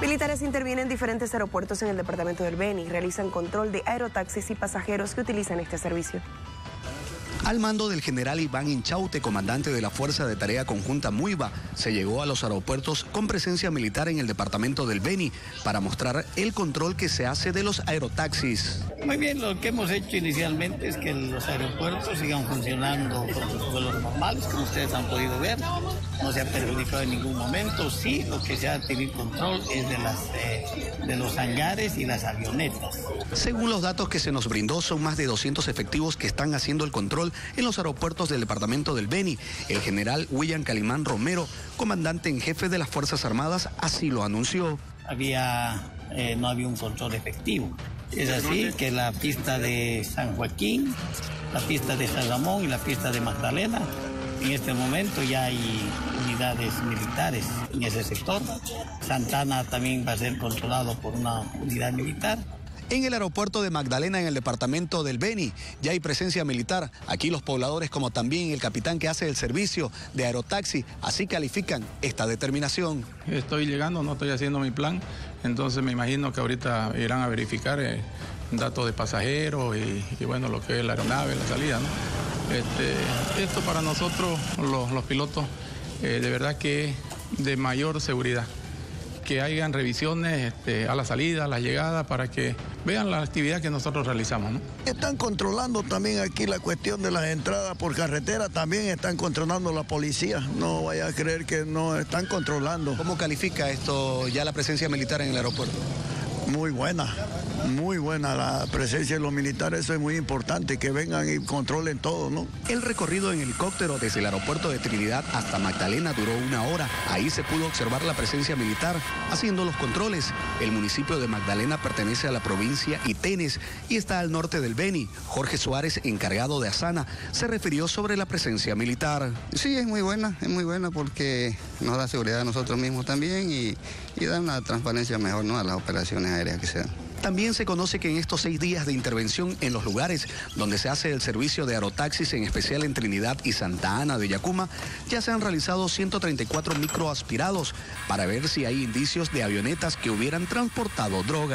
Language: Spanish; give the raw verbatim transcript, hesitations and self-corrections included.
Militares intervienen en diferentes aeropuertos en el departamento del Beni y realizan control de aerotaxis y pasajeros que utilizan este servicio. Al mando del general Iván Inchaute, comandante de la Fuerza de Tarea Conjunta MUIVA, se llegó a los aeropuertos con presencia militar en el departamento del Beni para mostrar el control que se hace de los aerotaxis. Muy bien, lo que hemos hecho inicialmente es que los aeropuertos sigan funcionando con sus vuelos normales, como ustedes han podido ver. No se ha perjudicado en ningún momento. Sí, lo que se ha tenido control es de, las, eh, de los hangares y las avionetas. Según los datos que se nos brindó, son más de doscientos efectivos que están haciendo el control en los aeropuertos del departamento del Beni. El general William Calimán Romero, comandante en jefe de las Fuerzas Armadas, así lo anunció. Había, eh, no había un control efectivo. Es así que la pista de San Joaquín, la pista de San Ramón y la pista de Magdalena, en este momento ya hay unidades militares en ese sector. Santana también va a ser controlado por una unidad militar. En el aeropuerto de Magdalena, en el departamento del Beni, ya hay presencia militar. Aquí los pobladores, como también el capitán que hace el servicio de aerotaxi, así califican esta determinación. Estoy llegando, no estoy haciendo mi plan, entonces me imagino que ahorita irán a verificar eh, datos de pasajeros y, y bueno, lo que es la aeronave, la salida, ¿no? Este, esto para nosotros, los, los pilotos, eh, de verdad que es de mayor seguridad. Que hayan revisiones este, a la salida, a la llegada, para que vean la actividad que nosotros realizamos, ¿no? Están controlando también aquí la cuestión de las entradas por carretera, también están controlando la policía. No vaya a creer que no están controlando. ¿Cómo califica esto ya la presencia militar en el aeropuerto? Muy buena, muy buena la presencia de los militares, eso es muy importante, que vengan y controlen todo, ¿no? El recorrido en helicóptero desde el aeropuerto de Trinidad hasta Magdalena duró una hora. Ahí se pudo observar la presencia militar haciendo los controles. El municipio de Magdalena pertenece a la provincia Itenes y está al norte del Beni. Jorge Suárez, encargado de Asana, se refirió sobre la presencia militar. Sí, es muy buena, es muy buena porque nos da seguridad a nosotros mismos también y, y da una transparencia mejor, ¿no?, a las operaciones aéreas que se dan. También se conoce que en estos seis días de intervención en los lugares donde se hace el servicio de aerotaxis, en especial en Trinidad y Santa Ana de Yacuma, ya se han realizado ciento treinta y cuatro microaspirados para ver si hay indicios de avionetas que hubieran transportado droga.